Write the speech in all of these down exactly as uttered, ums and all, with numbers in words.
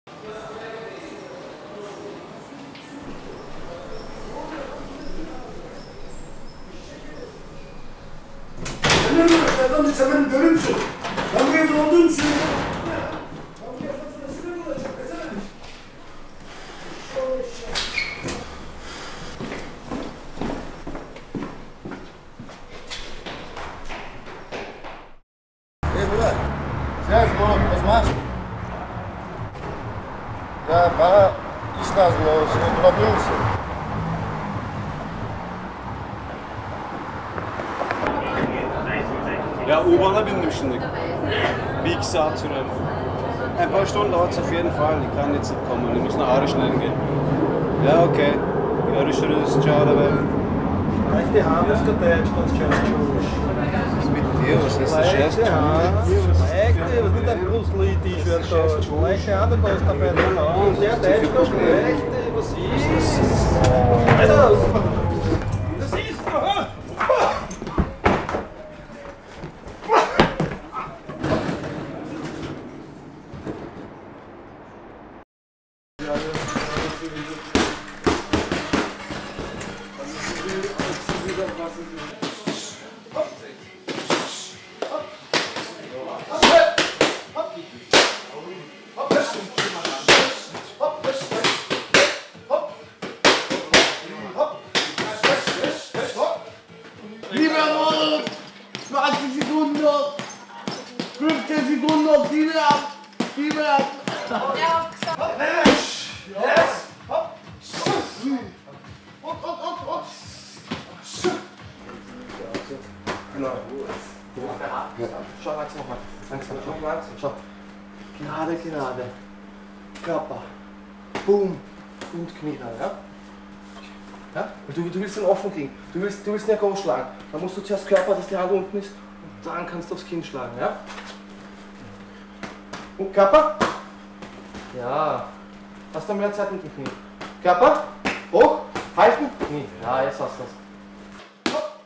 Sen ne diyorsun? Adam sen benim görümsün. Ben bu evde olduğum için. Hey Bruder, Servus Bro, was machst du? Ya bana iş lazım ya, şey bulabilir misin? Ja, U-Bahn'a bindim şimdi. Bir iki saat sürer. Ein paar Stunden dauert es auf jeden Fall. Ich kann jetzt nicht kommen. Wir müssen nach Aare schnell gehen. Ja, okay. Görüşürüz. Ciao dabei. Leichte Hand ist der Deutsch, ganz schön. Was ist mit dir? Was ist das Scheiß? Leichte Hand. Leichte, was mit einem Bruce Lee-T-Shirt da. Leichte Hand, da ist dabei dran. Und der Deutsch noch leichte, was ist? Alter! Das ist doch! Lieber zwanzig Sekunden noch, fünfzehn Sekunden noch, gib mir ab, gib mir ab. Yes! Hopp! Hopp, hopp, hopp, hopp! Genau. Schau, langsam nochmal. Langsam, schau, langsam, schau. Gerade, gerade. Körper. Boom. Und Knie da, ja? Ja? Und du, du willst den offen kriegen. Du willst, du willst den Go schlagen. Dann musst du zuerst Körper, dass die Hand unten ist. Und dann kannst du aufs Kinn schlagen, ja? Und Körper? Ja. Hast du mehr Zeit mit dem Knie. Körper. Hoch. Halten. Knie. Ja, jetzt hast du das. Hopp.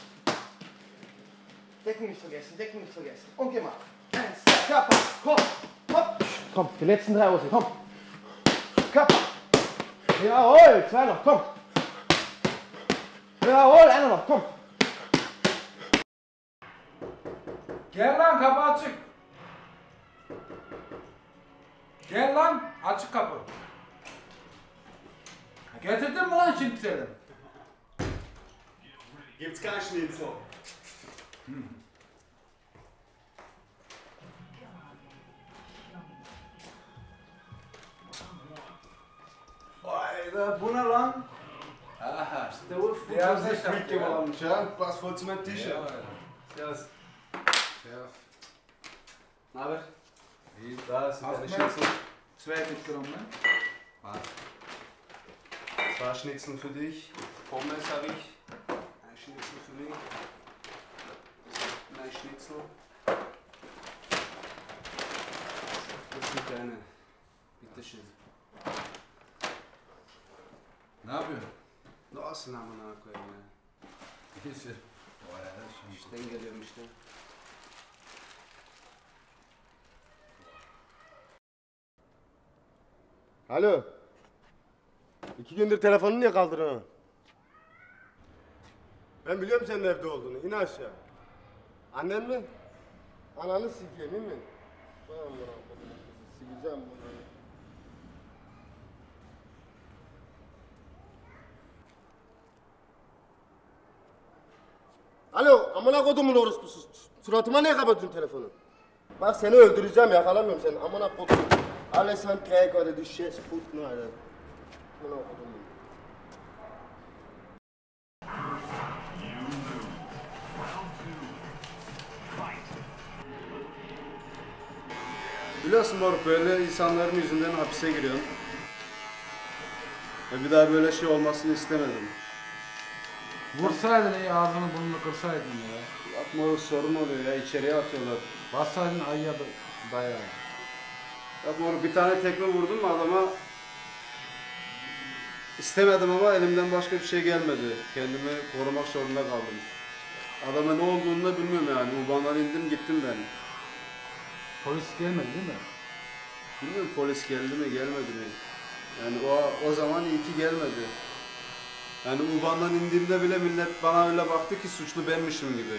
Decken nicht vergessen. Decken nicht vergessen. Und gemacht. Eins, zwei, Körper. Hopp. Hopp. Komm, die letzten drei Hosen. Komm. Körper. Jawohl. Zwei noch. Komm. Jawohl, einer noch, komm! Gel lan, kapı açık. Gel lan, açık kapı. Getirdin mi lan şinitleri? Gibt's kein Schnitzel. Hm. Alter, bu ne lan? Aha. Der Wolf, Der der hat ist nicht nicht geworden. Schau, passt voll zu meinem Tisch. Ja, Servus. ja. Na, aber? Da sind Hast deine du Schnitzel. Zwei mitgenommen, ne? Was? Zwei Schnitzel für dich. Pommes habe ich. Ein Schnitzel für mich. Ein Schnitzel. Das sind deine. Bitteschön. Ne yapıyorsun? Nasıl amına koyayım ya? Neyse. Bayağı şimdi. İşten geliyorum işte. Alo. İki gündür telefonunu niye kaldırıyorsun? Ben biliyorum senin evde olduğunu. İn aşağı. Annen mi? Ananı sikeyim, değil mi? Ben amına koyayım. Sikeceğim bunu. Alo, amına kodumun orospusu. Suratıma niye kapatıyorsun telefonu? Bak seni öldüreceğim, yakalamıyorum seni. Amına kodum. Alle sind Träger, du scheiß Putten, Alter. Amına kodumun. Biliyorsun moruk, böyle insanların yüzünden hapise giriyorsun. Ve bir daha böyle şey olmasını istemedim. Vursaydın iyi, ağzını burnunu kırsaydın ya. Bak moruk, sorun oluyor ya, içeriye atıyorlar. Bassaydın ayıya dayağı. Bak moruk, bir tane tekme vurdum mu adama... İstemedim ama elimden başka bir şey gelmedi. Kendimi korumak zorunda kaldım. Adama ne olduğunu da bilmiyorum yani. U-Bahn'dan indim gittim ben. Polis gelmedi değil mi? Bilmiyorum polis geldi mi gelmedi mi? Yani o o zaman iyi ki gelmedi. Yani U-Bahn'dan indiğimde bile millet bana öyle baktı ki suçlu benmişim gibi.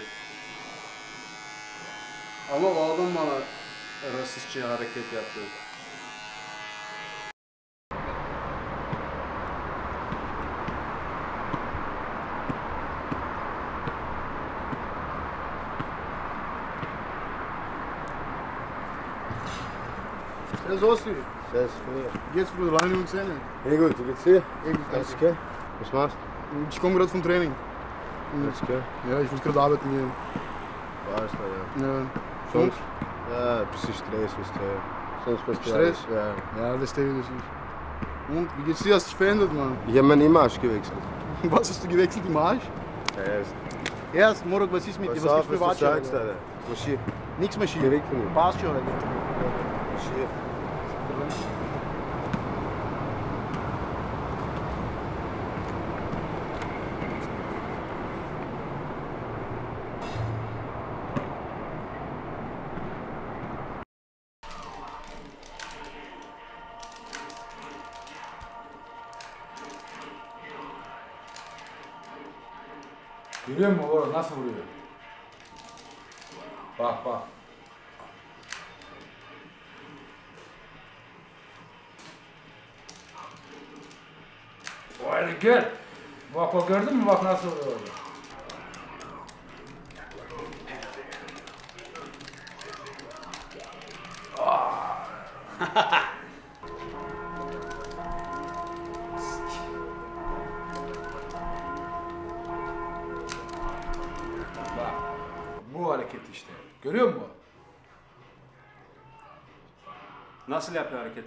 Ama o adam bana rasistçe hareket yaptı. Servus Ossi. Servus, Bruder. Wie geht's, Bruder? Lange nicht mehr gesehen. Hey gut, wie geht's dir? Ey, gut, Alles danke. okay? Was machst Ich komme gerade vom Training. du? Alles okay? Ja, ich muss gerade arbeiten gehen. War es da, ja. Ja. Sonst? Ja, ein bisschen Stress, weißt du. Sonst bist du Stress? alles- Ja. Ja, das steht das ist. Und, wie geht's dir? Hast du dich verändert, Mann? Ich habe meinen Image gewechselt. Was hast du gewechselt im Arsch? Ja, erst. Erst, Morok, was ist mit dir? Pass Was auf, gibt's für was du sagst, Watschen? Alter. Was hier? Nix mehr Geh schieben. weg von ihm. Passt schon, Alter. Was hier? Görüyor musun oğlum nasıl vuruyor? Bak bak. Vay gel. Bak bak gördün mü bak nasıl vuruyor orada. Bak. Bu hareket işte. Görüyor musun? Nasıl yapıyor hareketi?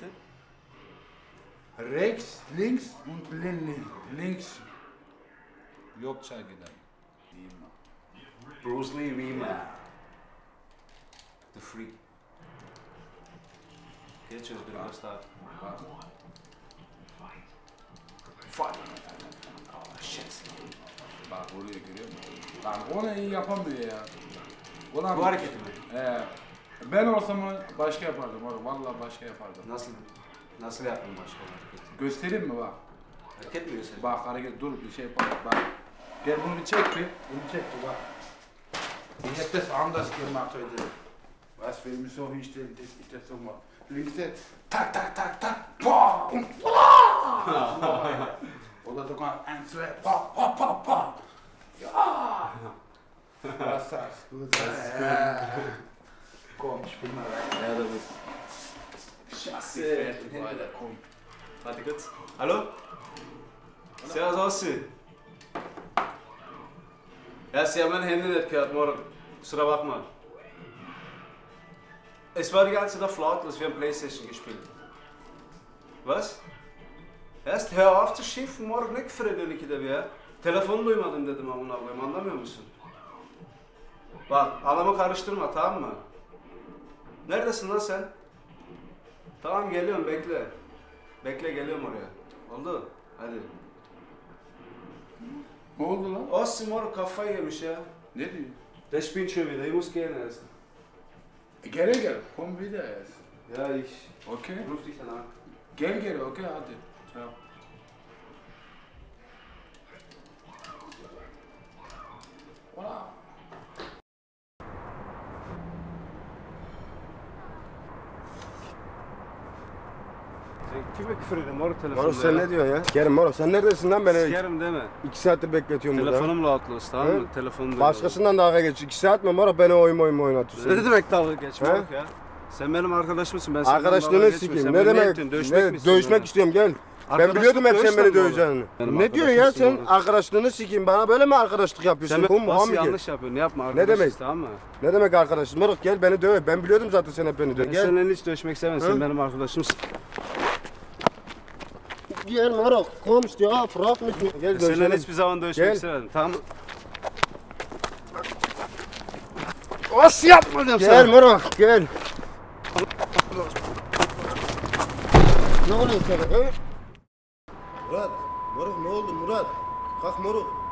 Rechts, links und lin- links. Yok çay gider. Diyeyim mi? Bruce Lee Rima. The Freak. Geç Özgür göster. Bak. Fuck. Oh shit. Bak vuruyor görüyor musun? Bak onu iyi yapamıyor ya. Ulan, Bu hareketi mi? He. Ben olsam onu başka yapardım oğlum. Vallahi başka yapardım. Nasıl? Nasıl yaptın başka hareketi? Göstereyim mi bak? Hareket mi gösteriyor? Bak hareket dur bir şey yapalım bak. Gel bunu bir çek bir. Bunu çek bir bak. Ich hätte das anders gemacht heute. Was für mich so hinstellen, das ist das so mal. Links, tak tak tak tak, boah und boah. Oder sogar ein, zwei, boah, boah, boah, boah. Ja. Was sagst du? Komm, spiel mal rein. Ja, da bist Scheiße, weiter, komm. Warte kurz. Hallo? Servus Ossi. Ja, Sie haben mein Handy nicht gehört, morgen. Kusura bakma. Es war die ganze Zeit auf lautlos, wir haben Playstation gespielt. Was? Erst hör auf zu schiffen, morgen ne küfür ediyorsun ikide bir ya. Telefonu duymadım dedim amına koyayım, anlamıyor musun? Bak, adamı karıştırma, tamam mı? Neredesin lan sen? Tamam geliyorum, bekle. Bekle, geliyorum oraya. Oldu? Hadi. Ne oldu lan? Ossi moruk kafayı yemiş ya. Ne diyor? Der spielt schon wieder, ich muss gehen jetzt. Gel gel, komm wieder erst. Ja, ich Okay? ruf dich dann an. Gel gel, okay, hadi. Ciao. Wow. Sen kime küfür ediyorsun moruk telefonda? Moruk sen ne diyorsun ya? Kerim Moruk sen neredesin lan beni? Sikerim deme. İki saattir bekletiyorum burada. Telefonum rahatlıyorsun tamam He? mı? Telefonum Başkasından dalga geç. İki saat mi Moruk beni oyun oyun oynatıyorsun? Ne demek dalga geçme He? moruk ya? Sen benim arkadaşımsın, ben seninle dalga Arkadaşlığını geçmiyorum. sikeyim. Sen Ne beni demek? ettin, dövüşmek mi Ne, istiyorsun dövüşmek bana? istiyorum gel. Ben Arkadaşlık biliyordum hep sen dövüşle beni mi olur? döveceğini. Benim Ne diyorsun ya arkadaşım sen? olur. Arkadaşlığını sikeyim. Bana böyle mi arkadaşlık yapıyorsun? Sen Kum, bası hamile. yanlış yapıyorsun, yapma arkadaşız demek? tamam mı? Ne demek arkadaşım? Moruk gel beni döv. Ben biliyordum zaten sen hep beni döv. Ben Gel. seninle hiç dövüşmek istemem, sen He? benim arkadaşımsın. Gel Moruk. Kommst ya. Frag mich nicht. Gel Seninle dövüşelim. hiçbir zaman dövüşmek Gel. istemedim tamam mı? Nasıl yapmadım Gel Moruk gel. Ne oluyor sana? He? Murat. Moruk ne oldu Murat? Kalk Moruk.